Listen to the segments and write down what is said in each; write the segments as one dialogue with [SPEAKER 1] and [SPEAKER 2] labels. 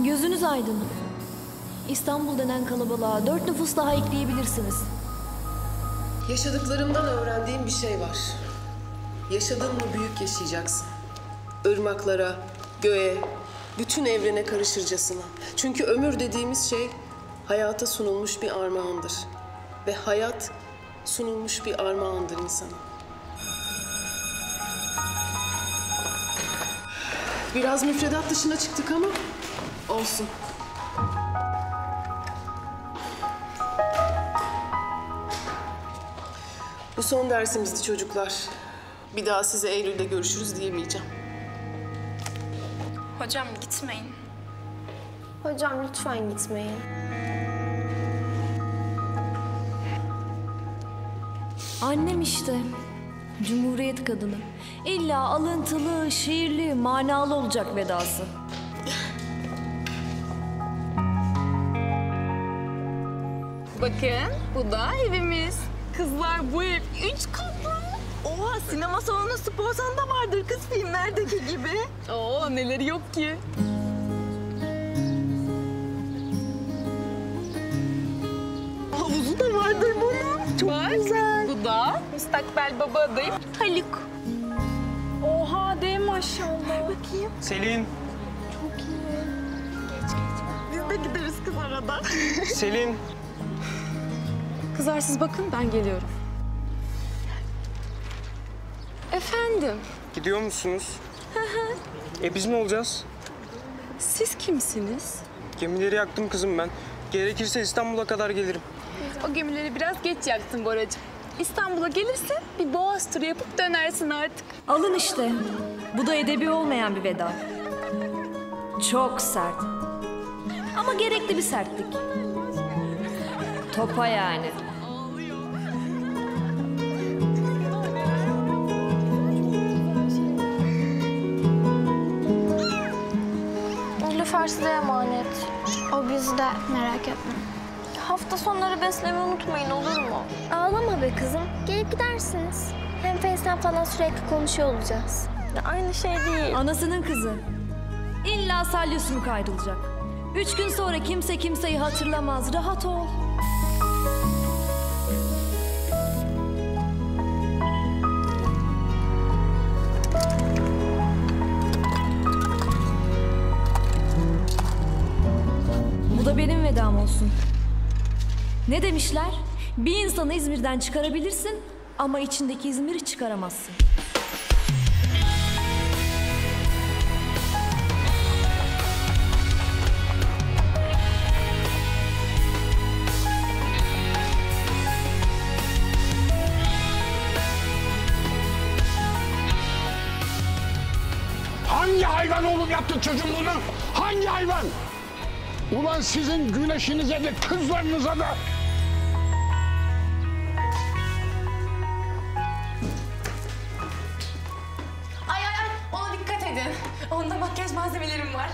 [SPEAKER 1] Gözünüz aydın. İstanbul denen kalabalığa 4 nüfus daha ekleyebilirsiniz.
[SPEAKER 2] Yaşadıklarımdan öğrendiğim bir şey var. Yaşadın mı büyük yaşayacaksın. Irmaklara, göğe, bütün evrene karışırcasına. Çünkü ömür dediğimiz şey hayata sunulmuş bir armağandır. Ve hayat sunulmuş bir armağandır insana. Biraz müfredat dışına çıktık ama olsun. Bu son dersimizdi çocuklar. Bir daha size Eylül'de görüşürüz diyemeyeceğim.
[SPEAKER 3] Hocam gitmeyin.
[SPEAKER 4] Hocam lütfen gitmeyin.
[SPEAKER 1] Annem işte. Cumhuriyet kadını. İlla alıntılı, şiirli, manalı olacak vedası.
[SPEAKER 3] Bakın bu da evimiz. Kızlar bu ev 3 katlı. Oha sinema salonu spor salonu da vardır kız filmlerdeki gibi. Oo neleri yok ki. Havuzu da vardır bunun. Çok güzel. Bu da müstakbel baba adayım Haluk. Oha de maşallah. Bakayım.
[SPEAKER 5] Selin.
[SPEAKER 3] Çok iyi. Geç. Biz de gideriz kız arada.
[SPEAKER 5] Selin.
[SPEAKER 3] Kızlar siz bakın ben geliyorum. Efendim,
[SPEAKER 5] Gidiyor musunuz? Biz ne olacağız?
[SPEAKER 3] siz kimsiniz?
[SPEAKER 5] Gemileri yaktım kızım ben. Gerekirse İstanbul'a kadar gelirim.
[SPEAKER 3] O gemileri biraz geç yaktın Boracığım. İstanbul'a gelirsin bir boğaz turu yapıp dönersin artık.
[SPEAKER 1] Alın işte. Bu da edebi olmayan bir veda. Çok sert. Ama gerekli bir sertlik. Topa yani.
[SPEAKER 4] Nilüfer size emanet. O bizde, merak etme. Hafta sonları beslemeyi unutmayın, olur mu? Ağlama be kızım. Gelip gidersiniz. Hem Face'ten falan sürekli konuşuyor olacağız. Aynı şey değil.
[SPEAKER 1] Anasının kızı. İlla salyosunu kayrılacak. 3 gün sonra kimse kimseyi hatırlamaz. Rahat ol. Bu da benim vedam olsun. Ne demişler? Bir insanı İzmir'den çıkarabilirsin ama içindeki İzmir'i çıkaramazsın.
[SPEAKER 6] Hangi hayvan oğlum yaptı çocuğum bunu? Hangi hayvan? Ulan sizin güneşinize de kızlarınıza da.
[SPEAKER 3] Ay ona dikkat edin. Onda makyaj malzemelerim var.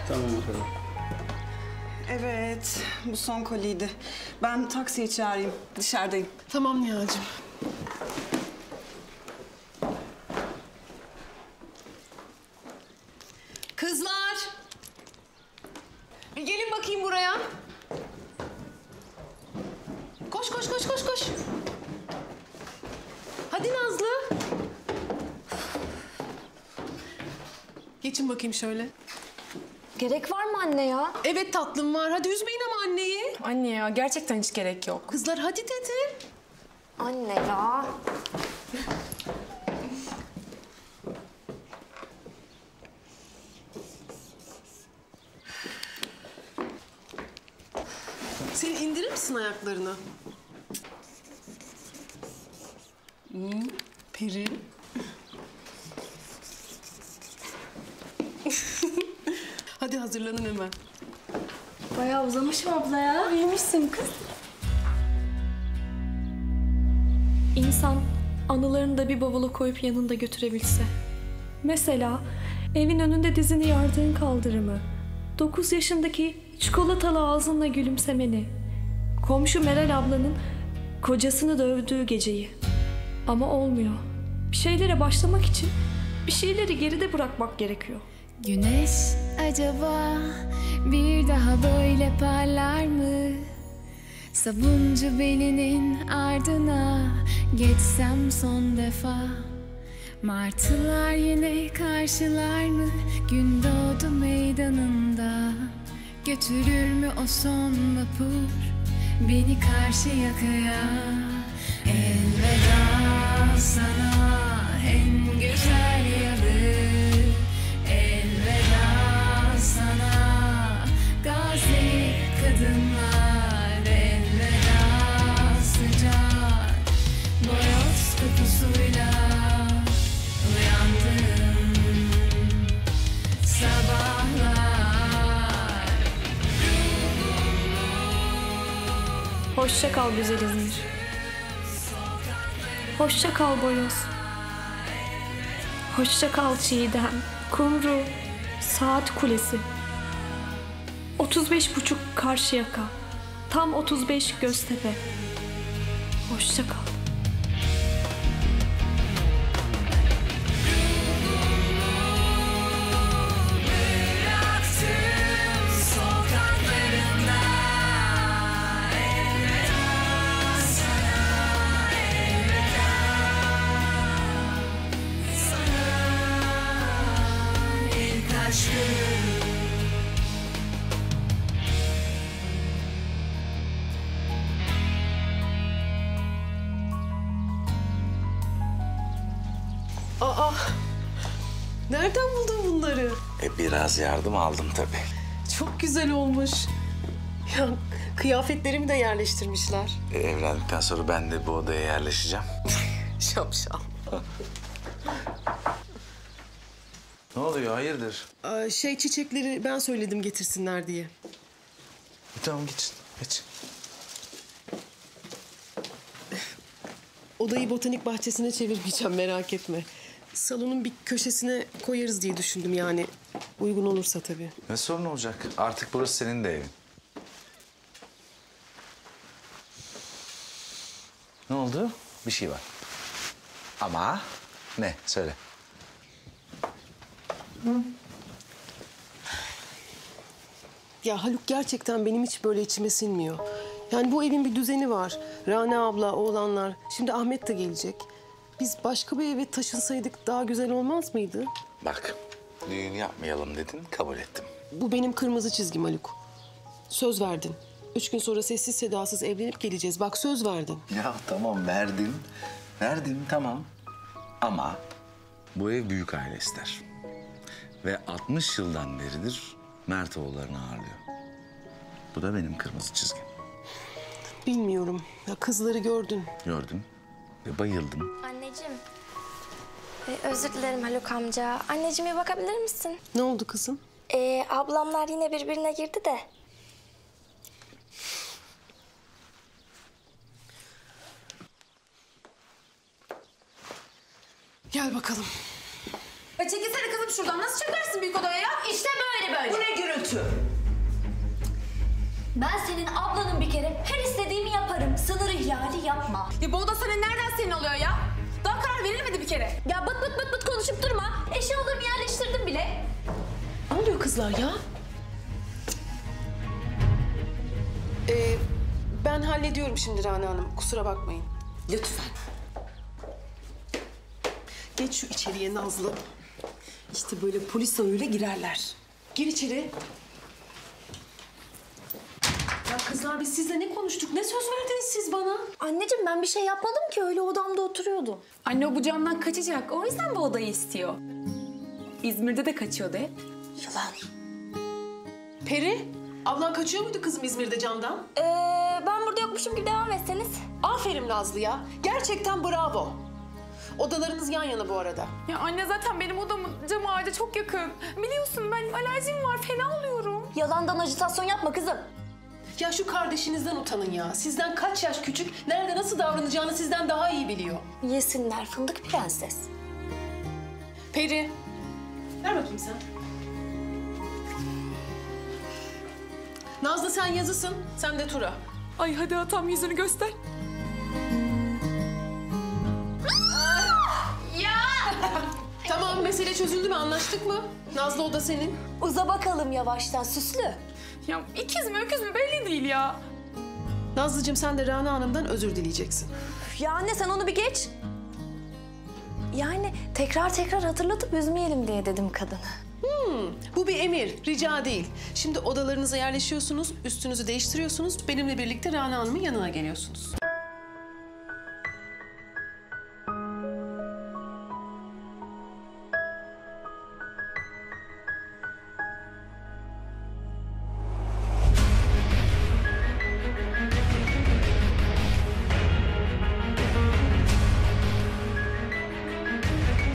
[SPEAKER 7] Evet, bu son koliydi. Ben taksiyi çağırayım, dışarıdayım.
[SPEAKER 2] Tamam Nihal'cığım. Kızlar! Bir gelin bakayım buraya. Koş. Hadi Nazlı. Geçin bakayım şöyle.
[SPEAKER 1] Gerek var mı anne ya?
[SPEAKER 2] Evet tatlım var. Hadi üzmeyin ama anneyi.
[SPEAKER 3] Anne ya gerçekten hiç gerek yok.
[SPEAKER 2] Kızlar hadi dedim.
[SPEAKER 4] Anne ya.
[SPEAKER 2] Sen indirir misin ayaklarını? Peri. Hadi hazırlanın hemen.
[SPEAKER 1] Bayağı uzamışım abla ya.
[SPEAKER 3] Büyümüşsün kız.
[SPEAKER 8] İnsan anılarını da bir bavula koyup yanında götürebilse. Mesela evin önünde dizini yardığın kaldırımı, 9 yaşındaki çikolatalı ağzınla gülümsemeni, komşu Meral ablanın kocasını dövdüğü geceyi. Ama olmuyor. Bir şeylere başlamak için bir şeyleri geride bırakmak gerekiyor.
[SPEAKER 9] Güneş acaba bir daha böyle parlar mı? Sabuncu belinin ardına geçsem son defa. Martılar yine karşılar mı gün doğdu meydanında? Götürür mü o son vapur beni karşı yakaya? Elveda sana en güzel yalı, elveda sana gazi kadınlar, elveda sıcak boyoz kokusuyla uyandım sabahlar.
[SPEAKER 8] Hoşça kal güzel İzmir. Hoşça kal Boyoz. Hoşça kal Çiğdem, Kumru, Saat Kulesi. 35,5 Karşıyaka. Tam 35 Göztepe. Hoşça kal.
[SPEAKER 2] Aa, nereden buldun bunları?
[SPEAKER 10] Biraz yardım aldım tabii.
[SPEAKER 2] Çok güzel olmuş. Ya kıyafetlerimi de yerleştirmişler.
[SPEAKER 10] Evlendikten sonra ben de bu odaya yerleşeceğim.
[SPEAKER 2] Şapşal.
[SPEAKER 10] Ne oluyor, hayırdır?
[SPEAKER 2] Çiçekleri ben söyledim getirsinler diye.
[SPEAKER 10] Tamam, geç.
[SPEAKER 2] Odayı botanik bahçesine çevirmeyeceğim, merak etme. Salonun bir köşesine koyarız diye düşündüm yani. Uygun olursa tabii.
[SPEAKER 10] Ne sorun olacak? Artık burası senin de evin. Ne oldu? Bir şey var. Ama ne? Söyle.
[SPEAKER 2] Ya Haluk, gerçekten benim hiç böyle içime sinmiyor. Yani bu evin bir düzeni var. Rana abla, oğlanlar. Şimdi Ahmet de gelecek. Biz başka bir eve taşınsaydık daha güzel olmaz mıydı?
[SPEAKER 10] Bak, düğün yapmayalım dedin, kabul ettim.
[SPEAKER 2] Bu benim kırmızı çizgim Haluk. Söz verdin. 3 gün sonra sessiz sedasız evlenip geleceğiz. Bak, söz verdin.
[SPEAKER 10] Ya tamam, verdim tamam. Ama bu ev büyük aile ister. Ve 60 yıldan beridir Mert oğullarını ağırlıyor. Bu da benim kırmızı çizgim.
[SPEAKER 2] Bilmiyorum. Ya kızları gördün.
[SPEAKER 10] Gördüm ve bayıldım.
[SPEAKER 4] Anneciğim. Özür dilerim Haluk amca. Anneciğim bir bakabilir misin?
[SPEAKER 2] Ne oldu kızım?
[SPEAKER 4] Ablamlar yine birbirine girdi de.
[SPEAKER 2] Gel bakalım.
[SPEAKER 3] Çekilsene kızım şuradan. Nasıl çıkarsın büyük odaya ya? İşte böyle. Bu ne gürültü?
[SPEAKER 1] Ben senin ablanın bir kere. Her istediğimi yaparım. Sınır ihlali yapma.
[SPEAKER 3] Ya bu oda senin nereden senin oluyor ya? Daha karar verilmedi bir kere.
[SPEAKER 1] Ya bıt konuşup durma. Eşyalarımı yerleştirdim bile.
[SPEAKER 2] Ne oluyor kızlar ya? Ben hallediyorum şimdi Rana Hanım. Kusura bakmayın.
[SPEAKER 3] Lütfen.
[SPEAKER 2] Geç şu içeriye Nazlı. İşte böyle polis oyuyla girerler. Gir içeri. Ya kızlar, biz sizle ne konuştuk? Ne söz verdiniz siz bana?
[SPEAKER 4] Anneciğim ben bir şey yapmadım ki. Öyle odamda oturuyordum.
[SPEAKER 3] Anne o bu camdan kaçacak. O yüzden bu odayı istiyor. İzmir'de de kaçıyordu hep.
[SPEAKER 2] Yalan. Peri, ablan kaçıyor muydu kızım İzmir'de camdan?
[SPEAKER 4] Ben burada yokmuşum gibi devam etseniz.
[SPEAKER 2] Aferin Nazlı ya. Gerçekten bravo. Odalarınız yan yana bu arada.
[SPEAKER 3] Ya anne zaten benim odamın camı ağaca çok yakın. Biliyorsun ben alerjim var. Fena oluyorum.
[SPEAKER 1] Yalandan ajitasyon yapma kızım.
[SPEAKER 2] Ya şu kardeşinizden utanın ya. Sizden kaç yaş küçük, nerede nasıl davranacağını sizden daha iyi biliyor.
[SPEAKER 4] Yesinler fındık prenses.
[SPEAKER 2] Peri, ver bakayım sen. Nazlı sen yazısın, sen de Tura.
[SPEAKER 3] Ay hadi atam yüzünü göster.
[SPEAKER 2] Tamam, mesele çözüldü mü? Anlaştık mı? Nazlı o da senin.
[SPEAKER 1] Uza bakalım yavaştan süslü.
[SPEAKER 3] Ya ikiz mi öküz mü belli değil ya.
[SPEAKER 2] Nazlıcığım sen de Rana Hanım'dan özür dileyeceksin.
[SPEAKER 1] Ya anne sen onu bir geç. Yani tekrar hatırlatıp üzmeyelim diye dedim kadını.
[SPEAKER 2] Bu bir emir, rica değil. Şimdi odalarınıza yerleşiyorsunuz, üstünüzü değiştiriyorsunuz. Benimle birlikte Rana Hanım'ın yanına geliyorsunuz.